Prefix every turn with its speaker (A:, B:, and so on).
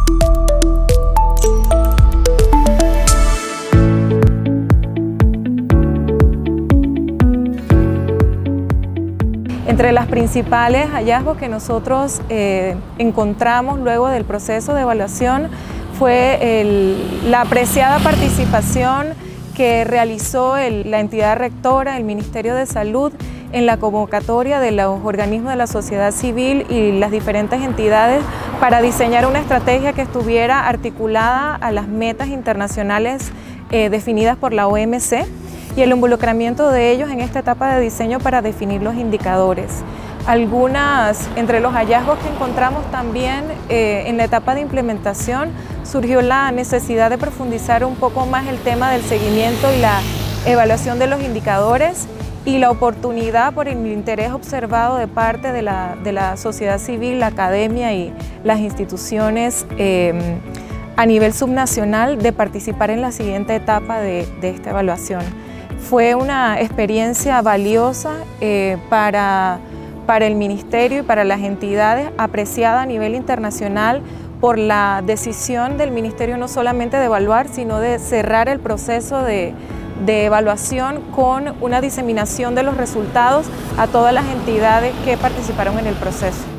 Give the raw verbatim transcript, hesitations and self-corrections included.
A: Entre las principales hallazgos que nosotros eh, encontramos luego del proceso de evaluación fue el, la apreciada participación que realizó el, la entidad rectora, el Ministerio de Salud, en la convocatoria de los organismos de la sociedad civil y las diferentes entidades para diseñar una estrategia que estuviera articulada a las metas internacionales eh, definidas por la O M C y el involucramiento de ellos en esta etapa de diseño para definir los indicadores. Algunas, entre los hallazgos que encontramos también eh, en la etapa de implementación, surgió la necesidad de profundizar un poco más el tema del seguimiento y la evaluación de los indicadores y la oportunidad por el interés observado de parte de la, de la sociedad civil, la academia y las instituciones eh, a nivel subnacional de participar en la siguiente etapa de, de esta evaluación. Fue una experiencia valiosa eh, para, para el Ministerio y para las entidades, apreciada a nivel internacional por la decisión del Ministerio no solamente de evaluar, sino de cerrar el proceso de, de evaluación con una diseminación de los resultados a todas las entidades que participaron en el proceso.